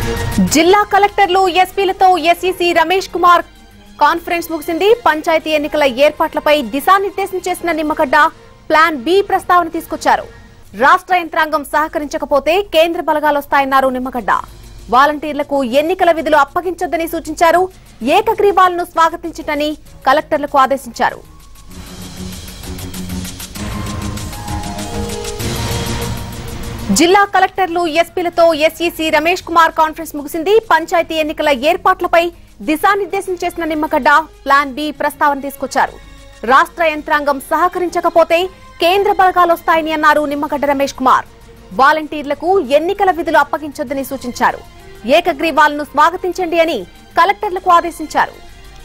జిల్లా కలెక్టర్లు ఎస్పీలతో ఎస్ఈసీ రమేష్ కుమార్ కాన్ఫరెన్స్ ముగిసింది. పంచాయతీ ఎన్నికల ఏర్పాట్లపై దిశానిర్దేశం చేసిన నిమ్మగడ్డ ప్లాన్ బి ప్రస్తావన తీసుకొచ్చారు. రాష్ట్ర యంత్రాంగం సహకరించకపోతే కేంద్ర బలగాలొస్తాయన్నారు నిమ్మగడ్డ. వాలంటీర్లకు ఎన్నికల విధులు అప్పగించొద్దని సూచించారు. ఏకగ్రీవాలను స్వాగతించటని కలెక్టర్లకు ఆదేశించారు. జిల్లా కలెక్టర్లు ఎస్పీలతో ఎస్ఈసీ రమేష్ కుమార్ కాన్ఫరెన్స్ ముగిసింది. పంచాయతీ ఎన్నికల ఏర్పాట్లపై దిశానిర్దేశం చేసిన నిమ్మగడ్డ ప్లాన్ బి ప్రస్తావన తీసుకొచ్చారు. రాష్ట్ర యంత్రాంగం సహకరించకపోతే కేంద్ర బలగాలొస్తాయని అన్నారు నిమ్మగడ్డ రమేష్ కుమార్. వాలంటీర్లకు ఎన్నికల విధులు అప్పగించొద్దని సూచించారు. ఏకగ్రీవాలను స్వాగతించండి అని కలెక్టర్లకు ఆదేశించారు.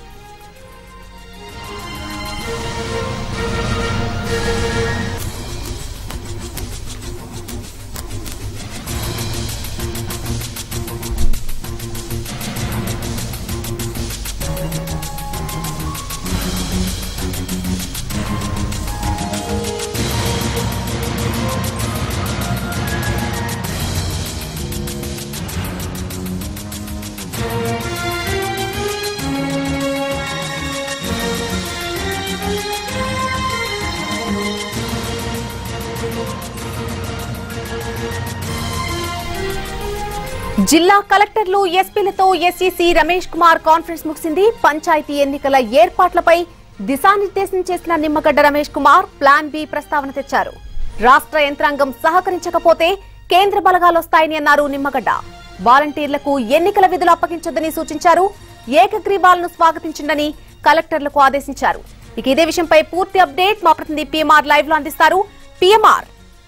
జిల్లా కలెక్టర్లు ఎస్పీలతో ఎస్ఈసీ రమేష్ కుమార్ కాన్ఫరెన్స్ ముగిసింది. పంచాయతీ ఎన్నికల ఏర్పాట్లపై దిశానిర్దేశం చేసిన నిమ్మగడ్డ రమేష్ కుమార్ ప్లాన్ బి ప్రస్తావన తెచ్చారు. రాష్ట్ర యంత్రాంగం సహకరించకపోతే కేంద్ర బలగాలొస్తాయని అన్నారు నిమ్మగడ్డ. వాలంటీర్లకు ఎన్నికల విధులు అప్పగించొద్దని సూచించారు. ఏకగ్రీవాలను స్వాగతించండి కలెక్టర్లకు ఆదేశించారు. ఇక ఇదే విషయంపై పూర్తి అప్డేట్ మా ప్రతినిధి పిఎంఆర్ లైవ్ లో అందిస్తారు. పిఎంఆర్,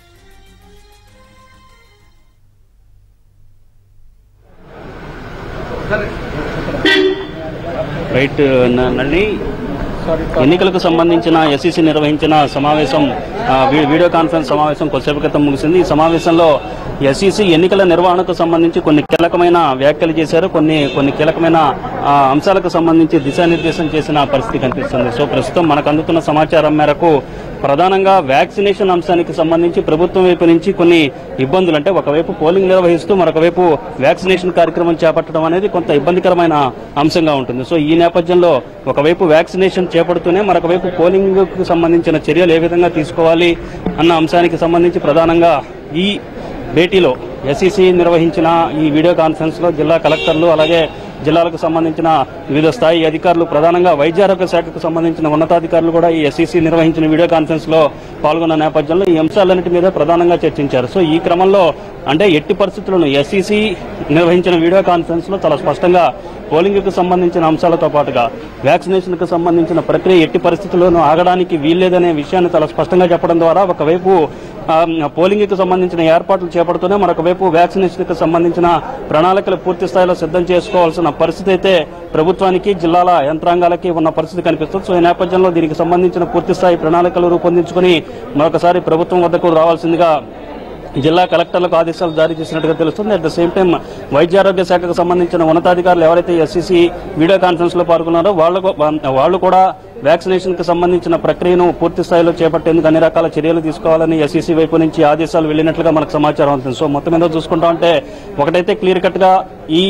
రైట్ నల్లి ఎన్నికలకు సంబంధించిన ఎస్ఈసీ నిర్వహించిన సమావేశం వీడియో కాన్ఫరెన్స్ సమావేశం కొద్దిసేపు క్రితం ముగిసింది. ఈ సమావేశంలో ఎస్ఈసీ ఎన్నికల నిర్వహణకు సంబంధించి కొన్ని కీలకమైన వ్యాఖ్యలు చేశారు. కొన్ని కీలకమైన అంశాలకు సంబంధించి దిశానిర్దేశం చేసిన పరిస్థితి కనిపిస్తుంది. సో ప్రస్తుతం మనకు అందుతున్న సమాచారం మేరకు ప్రధానంగా వ్యాక్సినేషన్ అంశానికి సంబంధించి ప్రభుత్వం వైపు నుంచి కొన్ని ఇబ్బందులు, అంటే ఒకవైపు పోలింగ్ నిర్వహిస్తూ మరొకవైపు వ్యాక్సినేషన్ కార్యక్రమం చేపట్టడం అనేది కొంత ఇబ్బందికరమైన అంశంగా ఉంటుంది. సో ఈ నేపథ్యంలో ఒకవైపు వ్యాక్సినేషన్ చేపడుతూనే మరొకవైపు పోలింగ్ కు సంబంధించిన చర్యలు ఏ విధంగా తీసుకోవాలి అన్న అంశానికి సంబంధించి ప్రధానంగా ఈ భేటీలో ఎస్ఈసీ నిర్వహించిన ఈ వీడియో కాన్ఫరెన్స్ లో జిల్లా కలెక్టర్లు అలాగే జిల్లాలకు సంబంధించిన వివిధ స్థాయి అధికారులు, ప్రధానంగా వైద్యారోగ్య శాఖకు సంబంధించిన ఉన్నతాధికారులు కూడా ఈ ఎస్ఈసీ నిర్వహించిన వీడియో కాన్ఫరెన్స్ లో పాల్గొన్న నేపథ్యంలో ఈ అంశాలన్నింటి మీద ప్రధానంగా చర్చించారు. సో ఈ క్రమంలో అంటే ఎట్టి పరిస్థితులను ఎస్ఈసీ నిర్వహించిన వీడియో కాన్ఫరెన్స్ లో చాలా స్పష్టంగా పోలింగ్ కు సంబంధించిన అంశాలతో పాటుగా వ్యాక్సినేషన్ కు సంబంధించిన ప్రక్రియ ఎట్టి పరిస్థితుల్లోనూ ఆగడానికి వీల్లేదనే విషయాన్ని చాలా స్పష్టంగా చెప్పడం ద్వారా ఒకవైపు పోలింగ్ కు సంబంధించిన ఏర్పాట్లు చేపడుతూనే మరొకవైపు వ్యాక్సినేషన్ కు సంబంధించిన ప్రణాళికలు పూర్తి స్థాయిలో సిద్ధం చేసుకోవాల్సిన పరిస్థితి అయితే ప్రభుత్వానికి జిల్లాల యంత్రాంగాలకి ఉన్న పరిస్థితి కనిపిస్తుంది. సో ఈ నేపథ్యంలో దీనికి సంబంధించిన పూర్తి స్థాయి ప్రణాళికలు రూపొందించుకుని మరొకసారి ప్రభుత్వం వద్దకు రావాల్సిందిగా జిల్లా కలెక్టర్లకు ఆదేశాలు జారీ చేసినట్టుగా తెలుస్తుంది. అట్ ద సేమ్ టైం వైద్యారోగ్య శాఖకు సంబంధించిన ఉన్నతాధికారులు ఎవరైతే ఎస్ఈసీ వీడియో కాన్ఫరెన్స్ లో పాల్గొన్నారో వాళ్ళు కూడా వ్యాక్సినేషన్ కు సంబంధించిన ప్రక్రియను పూర్తి స్థాయిలో చేపట్టేందుకు అన్ని రకాల చర్యలు తీసుకోవాలని ఎస్ఈసీ వైపు నుంచి ఆదేశాలు వెళ్లినట్లుగా మనకు సమాచారం అవుతుంది. సో మొత్తం మీద చూసుకుంటా ఉంటే ఒకటైతే క్లియర్ కట్ గా ఈ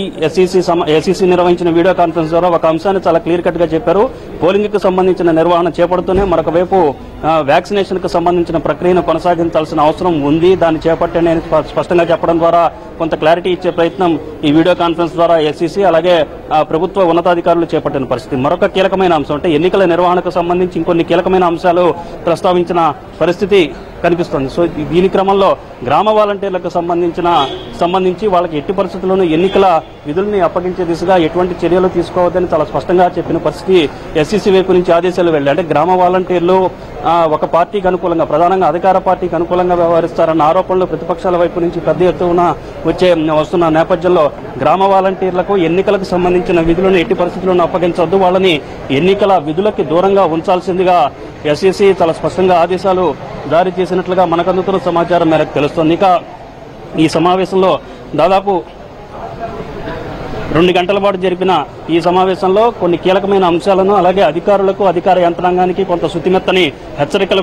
ఎస్ఈసీ నిర్వహించిన వీడియో కాన్ఫరెన్స్ ద్వారా ఒక అంశాన్ని చాలా క్లియర్ కట్ గా చెప్పారు. పోలింగ్ కు సంబంధించిన నిర్వహణ చేపడుతూనే మరొక వైపు వ్యాక్సినేషన్ కు సంబంధించిన ప్రక్రియను కొనసాగించాల్సిన అవసరం ఉంది, దాన్ని చేపట్టండి అని స్పష్టంగా చెప్పడం ద్వారా కొంత క్లారిటీ ఇచ్చే ప్రయత్నం ఈ వీడియో కాన్ఫరెన్స్ ద్వారా ఎస్ఈసీ అలాగే ప్రభుత్వ ఉన్నతాధికారులు చేపట్టిన పరిస్థితి. మరొక కీలకమైన అంశం అంటే ఎన్నికల నిర్వహణకు సంబంధించి ఇంకొన్ని కీలకమైన అంశాలు ప్రస్తావించిన పరిస్థితి కనిపిస్తోంది. సో దీని క్రమంలో గ్రామ వాలంటీర్లకు సంబంధించి వాళ్ళకి ఎట్టి పరిస్థితుల్లోనూ ఎన్నికల విధుల్ని అప్పగించే దిశగా ఎటువంటి చర్యలు తీసుకోవద్దని చాలా స్పష్టంగా చెప్పిన పరిస్థితి ఎస్ఈసీ వైపు నుంచి ఆదేశాలు వెళ్ళాయి. అంటే గ్రామ వాలంటీర్లు ఒక పార్టీకి అనుకూలంగా, ప్రధానంగా అధికార పార్టీకి అనుకూలంగా వ్యవహరిస్తారన్న ఆరోపణలు ప్రతిపక్షాల వైపు నుంచి పెద్ద ఎత్తున వస్తున్న నేపథ్యంలో గ్రామ వాలంటీర్లకు ఎన్నికలకు సంబంధించిన విధులను ఎట్టి పరిస్థితుల్లోనూ అప్పగించవద్దు, వాళ్ళని ఎన్నికల విధులకి దూరంగా ఉంచాల్సిందిగా ఎస్ఈసీ చాలా స్పష్టంగా ఆదేశాలు జారీ చేసినట్లుగా మనకు అందుతున్న సమాచారం మేరకు తెలుస్తోంది. ఇక ఈ సమావేశంలో దాదాపు 2 గంటల పాటు జరిపిన ఈ సమావేశంలో కొన్ని కీలకమైన అంశాలను అలాగే అధికారులకు అధికార యంత్రాంగానికి కొంత శుతిమెత్తని హెచ్చరికలు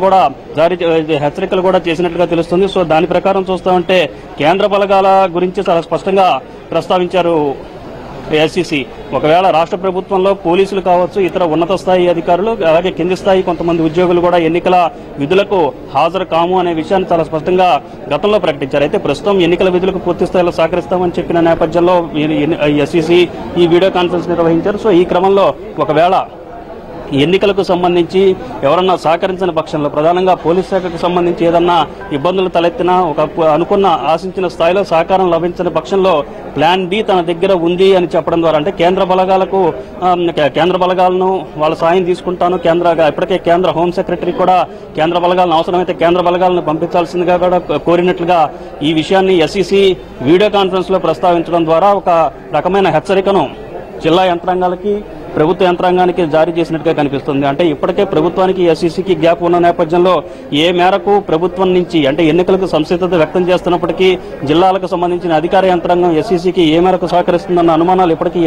కూడా చేసినట్లుగా తెలుస్తుంది. సో దాని ప్రకారం చూస్తామంటే కేంద్ర బలగాల గురించి చాలా స్పష్టంగా ప్రస్తావించారు ఎస్ఈసి. ఒకవేళ రాష్ట్ర ప్రభుత్వంలో పోలీసులు కావచ్చు, ఇతర ఉన్నత స్థాయి అధికారులు అలాగే కింది స్థాయి కొంతమంది ఉద్యోగులు కూడా ఎన్నికల విధులకు హాజరు కాము అనే విషయాన్ని చాలా స్పష్టంగా గతంలో ప్రకటించారు. అయితే ప్రస్తుతం ఎన్నికల విధులకు పూర్తి స్థాయిలో సహకరిస్తామని చెప్పిన నేపథ్యంలో ఎస్ఈసి ఈ వీడియో కాన్ఫరెన్స్ నిర్వహించారు. సో ఈ క్రమంలో ఒకవేళ ఎన్నికలకు సంబంధించి ఎవరన్నా సహకరించిన పక్షంలో ప్రధానంగా పోలీస్ శాఖకు సంబంధించి ఏదన్నా ఇబ్బందులు తలెత్తినా అనుకున్న ఆశించిన స్థాయిలో సహకారం లభించిన పక్షంలో ప్లాన్ బి తన దగ్గర ఉంది అని చెప్పడం ద్వారా అంటే కేంద్ర బలగాలను వాళ్ళ సాయం తీసుకుంటాను ఇప్పటికే కేంద్ర హోం సెక్రటరీ కూడా కేంద్ర బలగాలను అవసరమైతే కేంద్ర బలగాలను పంపించాల్సిందిగా కూడా కోరినట్లుగా ఈ విషయాన్ని ఎస్ఈసి వీడియో కాన్ఫరెన్స్ లో ప్రస్తావించడం ద్వారా ఒక రకమైన హెచ్చరికను జిల్లా యంత్రాంగాలకి ప్రభుత్వ యంత్రాంగానికి జారీ చేసినట్టుగా కనిపిస్తుంది. అంటే ఇప్పటికే ప్రభుత్వానికి ఎస్ఈసికి గ్యాప్ ఉన్న నేపథ్యంలో ఏ మేరకు ప్రభుత్వం నుంచి అంటే ఎన్నికలకు సంసిద్ధత వ్యక్తం చేస్తున్నప్పటికీ జిల్లాలకు సంబంధించిన అధికార యంత్రాంగం ఎస్ఈసికి ఏ మేరకు సహకరిస్తుందన్న అనుమానాలు ఇప్పటికీ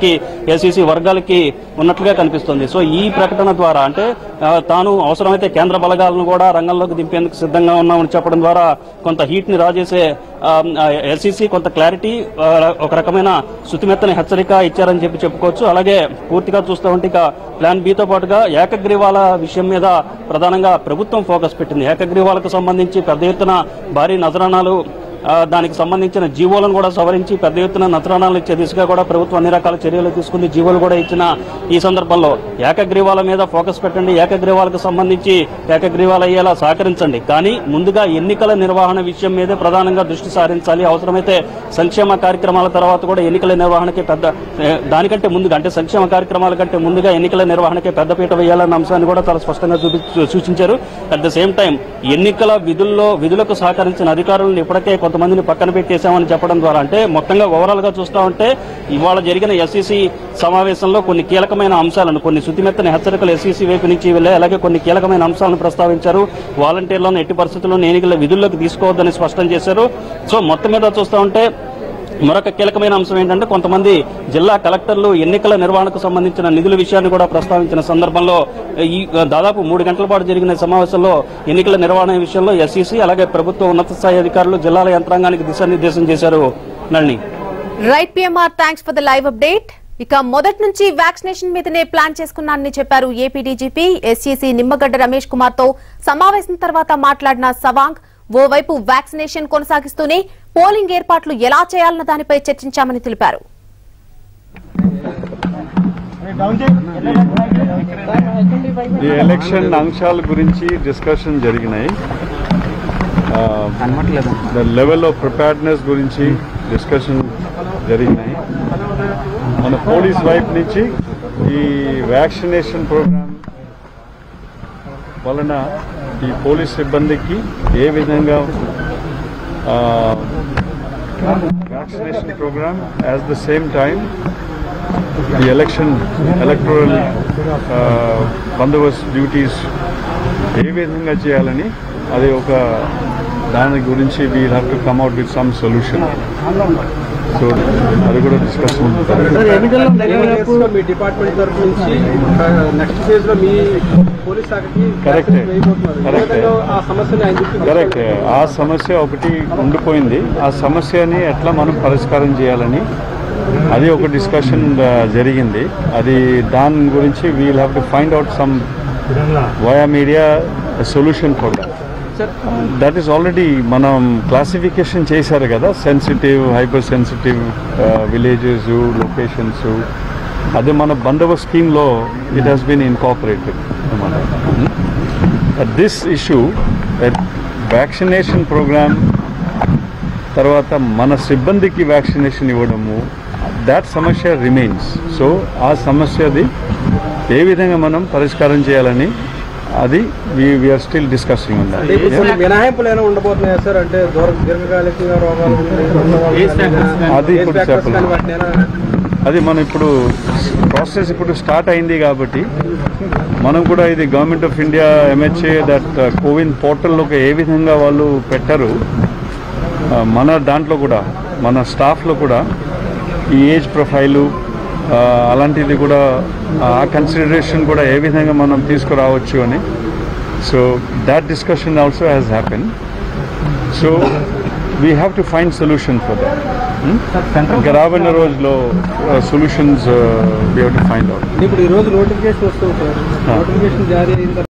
ఎస్ఈసి వర్గాలకి ఉన్నట్లుగా కనిపిస్తుంది. సో ఈ ప్రకటన ద్వారా అంటే తాను అవసరమైతే కేంద్ర బలగాలను కూడా రంగంలోకి దింపేందుకు సిద్ధంగా ఉన్నామని చెప్పడం ద్వారా కొంత హీట్ ని రాజేసే ఎస్ఈసి కొంత క్లారిటీ ఒక రకమైన శుతిమెత్తని హెచ్చరిక ఇచ్చారని చెప్పుకోవచ్చు. అలాగే పూర్తిగా చూస్తూ ఉంటే ఇక ప్లాన్ బితో పాటుగా ఏకగ్రీవాల విషయం మీద ప్రధానంగా ప్రభుత్వం ఫోకస్ పెట్టింది. ఏకగ్రీవాలకు సంబంధించి పెద్ద ఎత్తున భారీ నజరానాలు దానికి సంబంధించిన జీవోలను కూడా సవరించి పెద్ద ఎత్తున నజరానాలు ఇచ్చే దిశగా కూడా ప్రభుత్వం అన్ని రకాల చర్యలు తీసుకుంది. జీవోలు కూడా ఇచ్చిన ఈ సందర్భంలో ఏకగ్రీవాల మీద ఫోకస్ పెట్టండి, ఏకగ్రీవాలకు సంబంధించి ఏకగ్రీవాలు అయ్యేలా సహకరించండి, కానీ ముందుగా ఎన్నికల నిర్వహణ విషయం మీదే ప్రధానంగా దృష్టి సారించాలి. అవసరమైతే సంక్షేమ కార్యక్రమాల తర్వాత కూడా ఎన్నికల నిర్వహణకి దానికంటే ముందుగా అంటే సంక్షేమ కార్యక్రమాల కంటే ముందుగా ఎన్నికల నిర్వహణకే పెద్దపీట వేయాలన్న అంశాన్ని కూడా చాలా స్పష్టంగా సూచించారు. అట్ ద సేమ్ టైం ఎన్నికల విధులకు సహకరించిన అధికారులను ఇప్పటికే కొంతమందిని పక్కన పెట్టేశామని చెప్పడం ద్వారా అంటే మొత్తంగా ఓవరాల్ గా చూస్తా ఉంటే ఇవాళ జరిగిన ఎస్ఈసి సమావేశంలో కొన్ని కీలకమైన అంశాలను కొన్ని శుతిమెత్తని హెచ్చరికలు ఎస్ఈసి వైపు నుంచి వెళ్ళాయి. అలాగే కొన్ని కీలకమైన అంశాలను ప్రస్తావించారు. వాలంటీర్లను ఎట్టి పరిస్థితుల్లో ఎన్నికల విధుల్లోకి తీసుకోవద్దని స్పష్టం చేశారు. సో మొత్తం మీద చూస్తా ఉంటే మరొక కీలకమైన అంశం ఏంటంటే కొంతమంది జిల్లా కలెక్టర్లు ఎన్నికల నిర్వహణకు సంబంధించిన నిధుల విషయాన్ని కూడా ప్రస్తావించిన సందర్భంలో ఈ దాదాపు 3 గంటల పాటు జరిగిన సమావేశంలో ఎన్నికల నిర్వహణ విషయంలో ఎస్ఈసి అలాగే ప్రభుత్వ ఉన్నత స్థాయి అధికారులు జిల్లాల యంత్రాంగానికి దిశానిర్దేశం చేశారు. Nalini. Right PMR, thanks for the live update. ఇక మొదటి నుంచి వ్యాక్సినేషన్ మీదనే ప్లాన్ చేసుకున్నానని చెప్పారు AP DGP. SEC Nimmagadda Ramesh Kumar తో సమావేశం తర్వాత మాట్లాడిన సవాంగ్ ఓవైపు వ్యాక్సినేషన్ కొనసాగిస్తూనే పోలింగ్ ఏర్పాట్లు ఎలా చేయాలన్న దానిపై చర్చించామని తెలిపారు. ఎలక్షన్ అంశాల గురించి డిస్కషన్ జరిగినాయి. లెవెల్ ఆఫ్ ప్రిపేర్డ్నెస్ గురించి డిస్కషన్ జరిగినాయి. మన పోలీస్ వైపు నుంచి ఈ వ్యాక్సినేషన్ ప్రోగ్రామ్ వలన ఈ పోలీస్ సిబ్బందికి ఏ విధంగా vaccination programme at the same time ఈ ఎలక్టోరల్ బందోబస్తు డ్యూటీస్ ఏ విధంగా చేయాలని అది ఒక దాని గురించి we have to come out with some solution. So అది కూడా డిస్కషన్ కరెక్ట్. ఆ సమస్య ఒకటి ఉండిపోయింది. ఆ సమస్యని ఎట్లా మనం పరిష్కారం చేయాలని అది ఒక డిస్కషన్ జరిగింది. అది దాని గురించి we'll have to find out some via media solution for that. That is already మనం క్లాసిఫికేషన్ చేశారు కదా, sensitive, hyper sensitive villages, locations. అది మన బందోబస్తు స్కీమ్లో it has been incorporated. This issue vaccination programme తర్వాత మన సిబ్బందికి వ్యాక్సినేషన్ ఇవ్వడము, దాట్ సమస్య రిమైన్స్. సో ఆ సమస్యది ఏ విధంగా మనం పరిష్కారం చేయాలని అది వీఆర్ స్టిల్ డిస్కసింగ్ ఉంది. అది ఇప్పుడు చెప్పలేదు. అది మనం ఇప్పుడు ప్రాసెస్ ఇప్పుడు స్టార్ట్ అయింది కాబట్టి మనం కూడా ఇది government of India MHA that CoWIN పోర్టల్లోకి ఏ విధంగా వాళ్ళు పెట్టారు, మన దాంట్లో కూడా మన స్టాఫ్లో కూడా ఈ ఏజ్ ప్రొఫైలు అలాంటిది కూడా ఆ కన్సిడరేషన్ కూడా ఏ విధంగా మనం తీసుకురావచ్చు అని. So that discussion also has happen. So we have to find solution for that. ఇంకా రాబోయే రోజులో solutions we have to find out. ఇప్పుడు ఈ రోజు నోటిఫికేషన్ వస్తుంది సార్, నోటిఫికేషన్ జారీ అయిన